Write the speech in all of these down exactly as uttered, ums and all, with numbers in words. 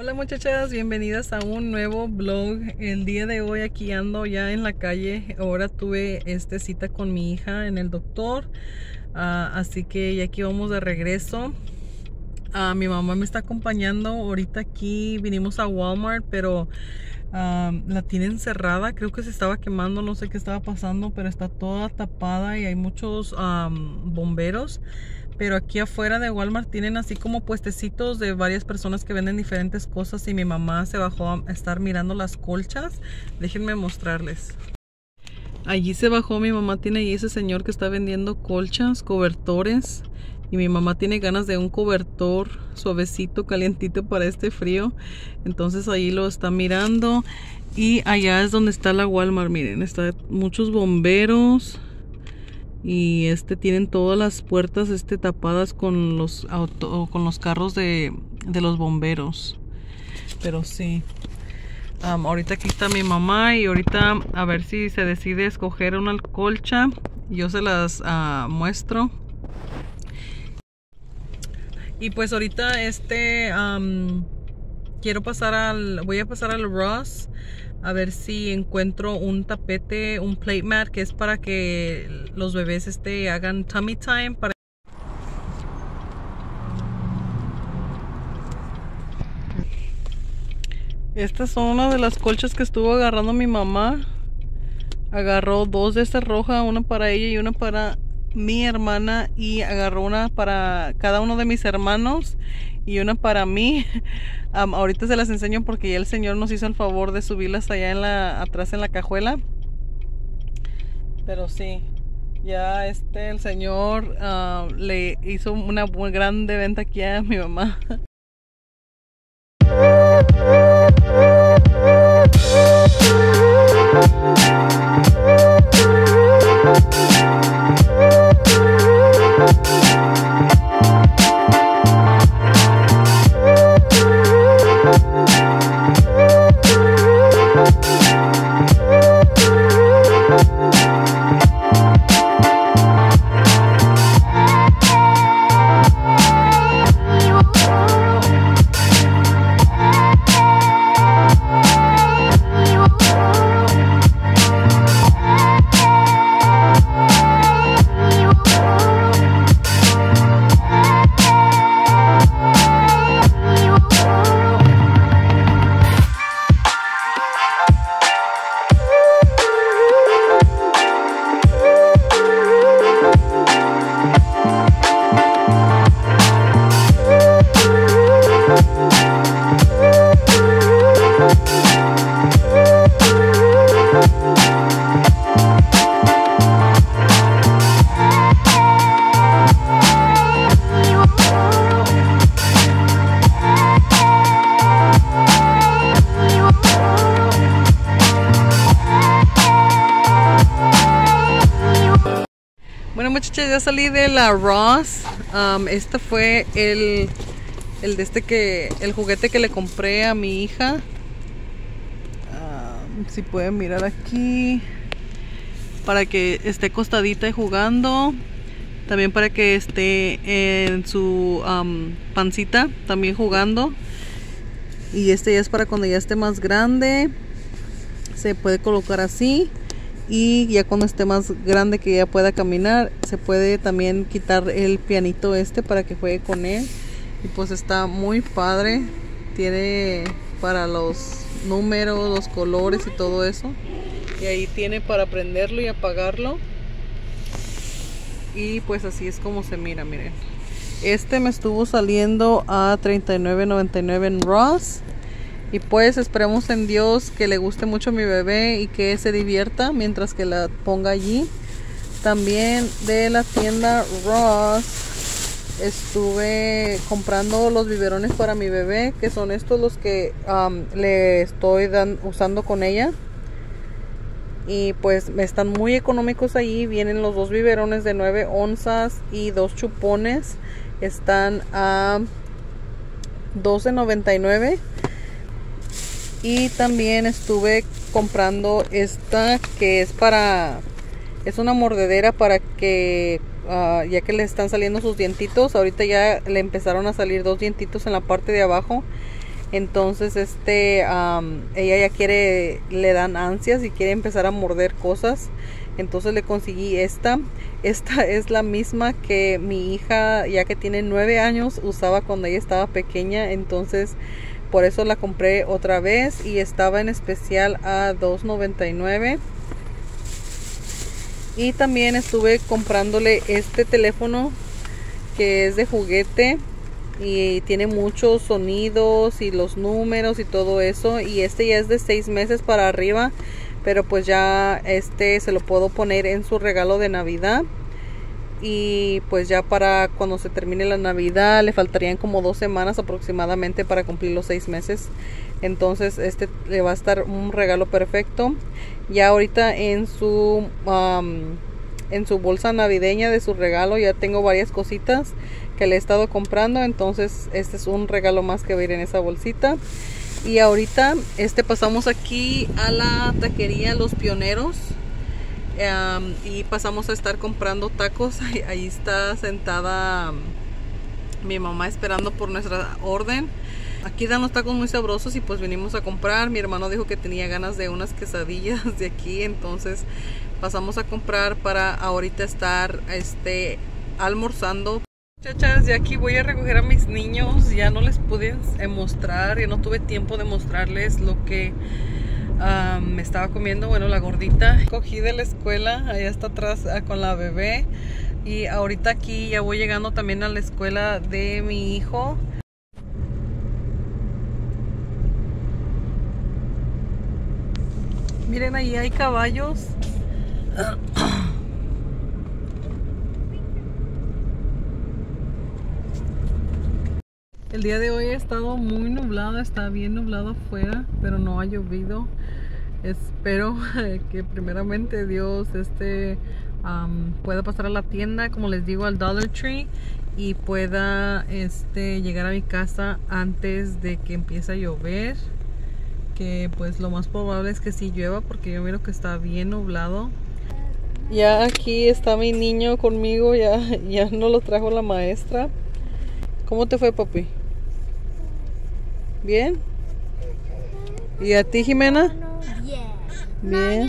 Hola muchachas, bienvenidas a un nuevo vlog. El día de hoy aquí ando ya en la calle. Ahora tuve este cita con mi hija en el doctor, uh, así que ya aquí vamos de regreso. Uh, mi mamá me está acompañando. Ahorita aquí vinimos a Walmart, pero uh, la tienen cerrada. Creo que se estaba quemando, no sé qué estaba pasando, pero está toda tapada y hay muchos um, bomberos. Pero aquí afuera de Walmart tienen así como puestecitos de varias personas que venden diferentes cosas y mi mamá se bajó a estar mirando las colchas. Déjenme mostrarles. Allí se bajó mi mamá, tiene ahí ese señor que está vendiendo colchas, cobertores. Y mi mamá tiene ganas de un cobertor suavecito, calientito para este frío. Entonces ahí lo está mirando. Y allá es donde está la Walmart, miren, está muchos bomberos. Y este tienen todas las puertas este tapadas con los auto, con los carros de, de los bomberos. Pero sí, um, ahorita aquí está mi mamá y ahorita a ver si se decide escoger una colcha. Yo se las uh, muestro. Y pues ahorita este um, quiero pasar al, voy a pasar al Ross a ver si encuentro un tapete, un plate mat, que es para que los bebés este, hagan tummy time. Para... Estas son una de las colchas que estuvo agarrando mi mamá. Agarró dos de esta roja, una para ella y una para mi hermana. Y agarró una para cada uno de mis hermanos y una para mí. Um, ahorita se las enseño porque ya el señor nos hizo el favor de subirlas allá en la, atrás en la cajuela. Pero sí, ya este el señor uh, le hizo una muy grande venta aquí a mi mamá. Bueno muchachas, ya salí de la Ross. Um, este fue el, el de este que el juguete que le compré a mi hija. Um, si pueden mirar aquí, para que esté acostadita y jugando. También para que esté en su um, pancita también jugando. Y este ya es para cuando ya esté más grande. Se puede colocar así. Y ya cuando esté más grande, que ya pueda caminar, se puede también quitar el pianito este para que juegue con él. Y pues está muy padre. Tiene para los números, los colores y todo eso. Y ahí tiene para prenderlo y apagarlo. Y pues así es como se mira, miren. Este me estuvo saliendo a treinta y nueve noventa y nueve en Ross. Y pues esperemos en Dios que le guste mucho a mi bebé y que se divierta mientras que la ponga allí. También de la tienda Ross estuve comprando los biberones para mi bebé, que son estos los que um, le estoy dan, usando con ella. Y pues están muy económicos allí. Vienen los dos biberones de nueve onzas y dos chupones. Están a doce noventa y nueve. Y también estuve comprando esta que es para, es una mordedera para que uh, ya que le están saliendo sus dientitos, ahorita ya le empezaron a salir dos dientitos en la parte de abajo, Entonces este um, ella ya quiere, le dan ansias y quiere empezar a morder cosas. Entonces le conseguí esta. Esta es la misma que mi hija, ya que tiene nueve años, usaba cuando ella estaba pequeña. Entonces por eso la compré otra vez y estaba en especial a dos noventa y nueve. Y también estuve comprándole este teléfono que es de juguete y tiene muchos sonidos y los números y todo eso. Y este ya es de seis meses para arriba, pero pues ya este se lo puedo poner en su regalo de Navidad. Y pues ya para cuando se termine la Navidad le faltarían como dos semanas aproximadamente para cumplir los seis meses. Entonces este le va a estar un regalo perfecto. Ya ahorita en su um, en su bolsa navideña de su regalo ya tengo varias cositas que le he estado comprando. Entonces este es un regalo más que va a ir en esa bolsita. Y ahorita este pasamos aquí a la taquería Los Pioneros. Um, y pasamos a estar comprando tacos. Ahí, ahí está sentada um, mi mamá esperando por nuestra orden. Aquí dan los tacos muy sabrosos y pues venimos a comprar. Mi hermano dijo que tenía ganas de unas quesadillas de aquí, entonces pasamos a comprar para ahorita estar este almorzando. Muchachas, ya aquí voy a recoger a mis niños. Ya no les pude mostrar, ya no tuve tiempo de mostrarles lo que Uh, me estaba comiendo, bueno, la gordita. Cogí de la escuela, allá está atrás uh, con la bebé. Y ahorita aquí ya voy llegando también a la escuela de mi hijo. Miren, ahí hay caballos. El día de hoy ha estado muy nublado, está bien nublado afuera, pero no ha llovido. Espero que primeramente Dios este, um, pueda pasar a la tienda, como les digo, al Dollar Tree, y pueda este, llegar a mi casa antes de que empiece a llover. Que pues lo más probable es que sí llueva, porque yo miro que está bien nublado. Ya aquí está mi niño conmigo, ya, ya no lo trajo la maestra. ¿Cómo te fue, papi? ¿Bien? ¿Y a ti, Jimena? Bien.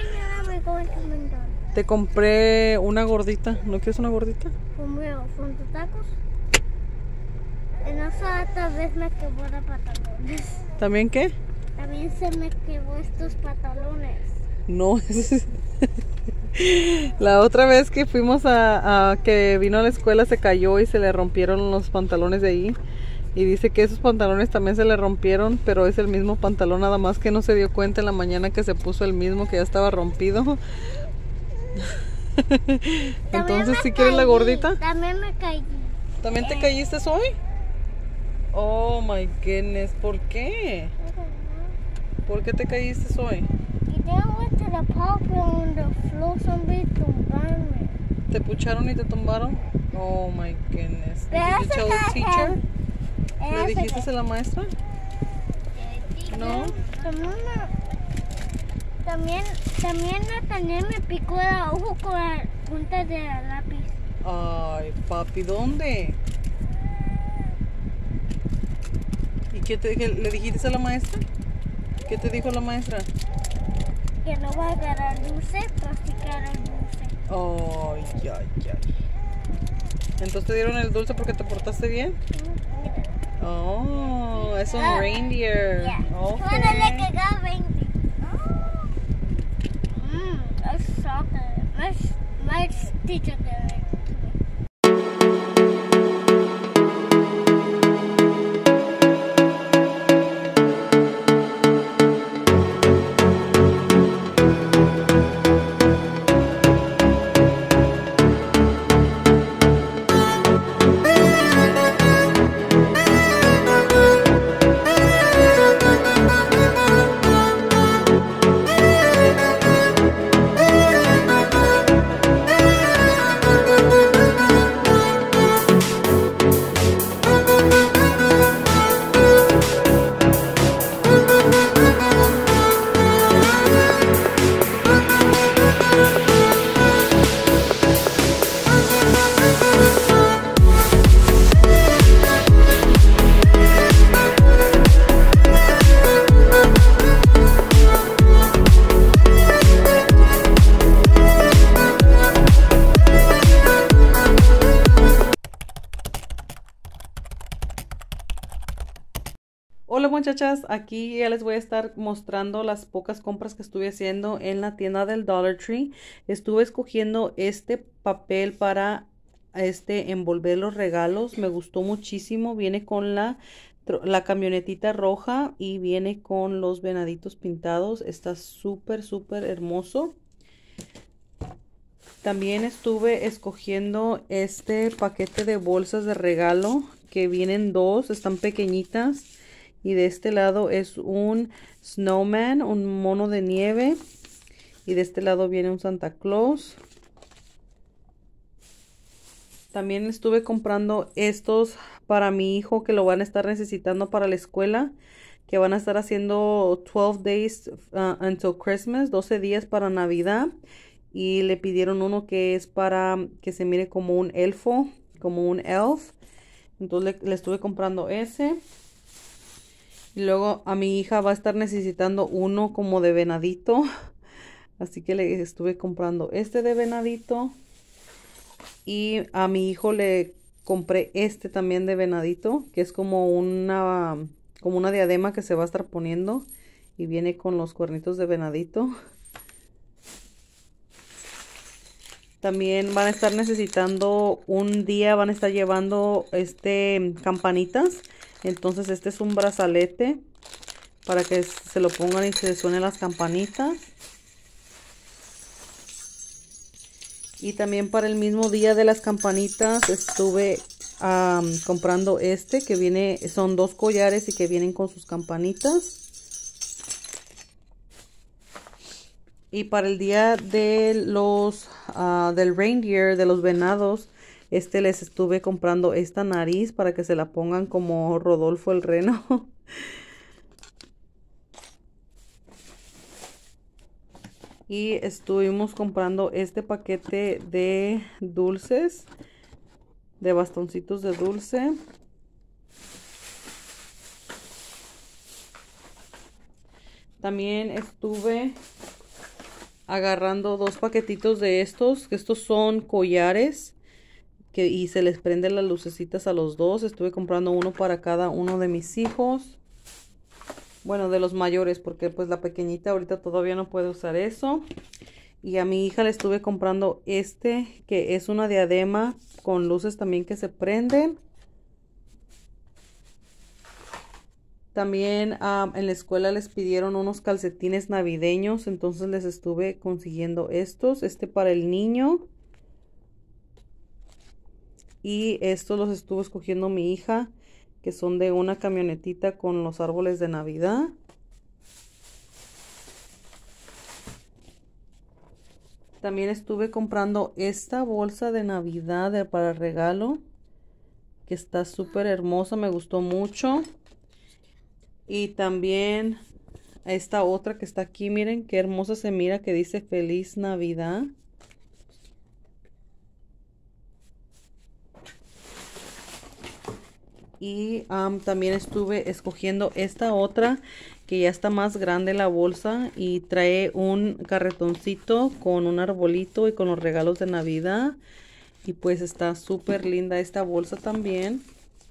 Te compré una gordita. ¿No quieres una gordita? ¿Con tus tacos? En esa otra vez me quebró los pantalones. ¿También qué? También se me quebró estos pantalones. No, es... La otra vez que fuimos a, a que vino a la escuela se cayó y se le rompieron los pantalones de ahí. Y dice que esos pantalones también se le rompieron, pero es el mismo pantalón, nada más que no se dio cuenta en la mañana que se puso el mismo, que ya estaba rompido. Entonces, ¿si quieres la gordita? También me caí. ¿También te caíste hoy? Oh my goodness, ¿por qué? ¿Por qué te caíste hoy? ¿Te pucharon y te tumbaron? Oh my goodness. Did you tell the teacher? ¿Le dijiste a la maestra? No. También, también Nathaniel me picó el ojo con la punta de lápiz. Ay, papi, ¿dónde? ¿Y qué te, qué, le dijiste a la maestra? ¿Qué te dijo la maestra? Que no va a agarrar dulce, plasticar el dulce. Ay, ay, ay. ¿Entonces te dieron el dulce porque te portaste bien? Oh, es un reindeer. Yeah. Okay. Bueno, le quedó veinte. Mmm, that's chocolate. My, my teacher did it. Bueno, muchachas, aquí ya les voy a estar mostrando las pocas compras que estuve haciendo en la tienda del Dollar Tree. Estuve escogiendo este papel para este envolver los regalos. Me gustó muchísimo. Viene con la, la camionetita roja y viene con los venaditos pintados. Está súper, súper hermoso. También estuve escogiendo este paquete de bolsas de regalo que vienen dos, están pequeñitas. Y de este lado es un snowman, un mono de nieve. Y de este lado viene un Santa Claus. También estuve comprando estos para mi hijo que lo van a estar necesitando para la escuela. Que van a estar haciendo doce days uh, until Christmas, doce días para Navidad. Y le pidieron uno que es para que se mire como un elfo, como un elf. Entonces le, le estuve comprando ese. Y luego a mi hija va a estar necesitando uno como de venadito. Así que le estuve comprando este de venadito. Y a mi hijo le compré este también de venadito. Que es como una, como una diadema que se va a estar poniendo. Y viene con los cuernitos de venadito. También van a estar necesitando un día, van a estar llevando este campanitas. Entonces este es un brazalete para que se lo pongan y se suenen las campanitas. Y también para el mismo día de las campanitas estuve um, comprando este que viene, son dos collares y que vienen con sus campanitas. Y para el día de los, uh, del reindeer, de los venados, este les estuve comprando esta nariz para que se la pongan como Rodolfo el reno. Y estuvimos comprando este paquete de dulces, de bastoncitos de dulce. También estuve agarrando dos paquetitos de estos, que estos son collares. Que, y se les prende las lucecitas a los dos. Estuve comprando uno para cada uno de mis hijos. Bueno, de los mayores, porque pues la pequeñita ahorita todavía no puede usar eso. Y a mi hija le estuve comprando este, que es una diadema con luces también que se prenden. También um, en la escuela les pidieron unos calcetines navideños, entonces les estuve consiguiendo estos. Este para el niño. Y estos los estuvo escogiendo mi hija, que son de una camionetita con los árboles de Navidad. También estuve comprando esta bolsa de Navidad de, para regalo, que está súper hermosa, me gustó mucho. Y también esta otra que está aquí, miren qué hermosa se mira, que dice Feliz Navidad. Y um, también estuve escogiendo esta otra que ya está más grande la bolsa y trae un carretoncito con un arbolito y con los regalos de Navidad. Y pues está súper linda esta bolsa también.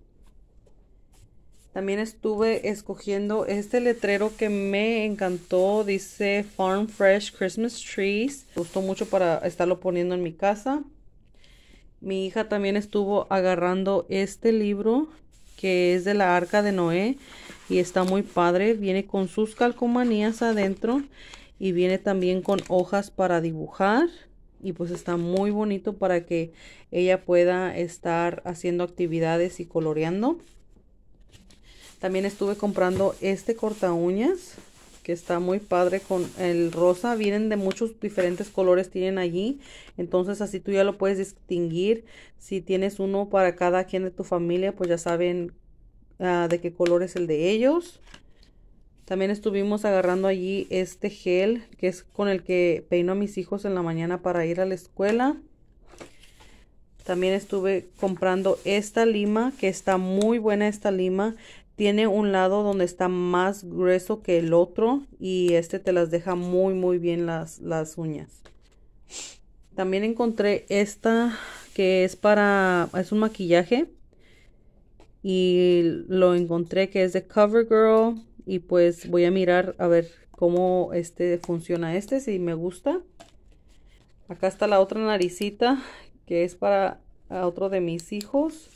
También estuve escogiendo este letrero que me encantó. Dice Farm Fresh Christmas Trees. Me gustó mucho para estarlo poniendo en mi casa. Mi hija también estuvo agarrando este libro, que es de la Arca de Noé, y está muy padre. Viene con sus calcomanías adentro y viene también con hojas para dibujar, y pues está muy bonito para que ella pueda estar haciendo actividades y coloreando. También estuve comprando este corta uñas, que está muy padre con el rosa. Vienen de muchos diferentes colores, tienen allí. Entonces así tú ya lo puedes distinguir. Si tienes uno para cada quien de tu familia, pues ya saben uh, de qué color es el de ellos. También estuvimos agarrando allí este gel, que es con el que peino a mis hijos en la mañana para ir a la escuela. También estuve comprando esta lima, que está muy buena esta lima. Tiene un lado donde está más grueso que el otro y este te las deja muy muy bien las, las uñas. También encontré esta que es para, es un maquillaje y lo encontré que es de CoverGirl y pues voy a mirar a ver cómo este funciona este, si me gusta. Acá está la otra naricita que es para otro de mis hijos.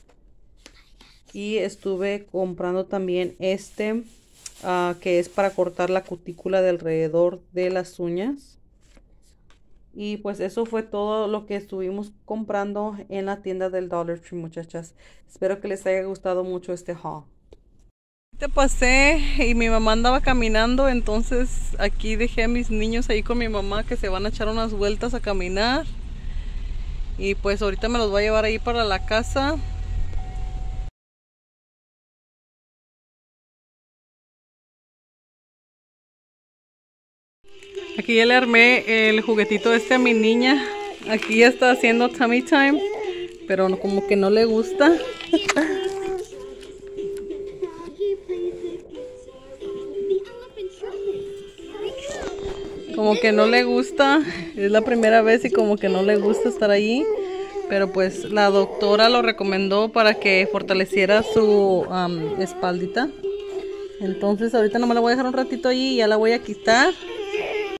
Y estuve comprando también este uh, que es para cortar la cutícula de alrededor de las uñas. Y pues eso fue todo lo que estuvimos comprando en la tienda del Dollar Tree, muchachas. Espero que les haya gustado mucho este haul. Te pasé y mi mamá andaba caminando, entonces aquí dejé a mis niños ahí con mi mamá que se van a echar unas vueltas a caminar. Y pues ahorita me los voy a llevar ahí para la casa. Aquí ya le armé el juguetito este a mi niña. Aquí ya está haciendo tummy time, pero no, como que no le gusta. Como que no le gusta. Es la primera vez y como que no le gusta estar allí. Pero pues la doctora lo recomendó para que fortaleciera su um, espaldita. Entonces ahorita nomás la voy a dejar un ratito allí y ya la voy a quitar.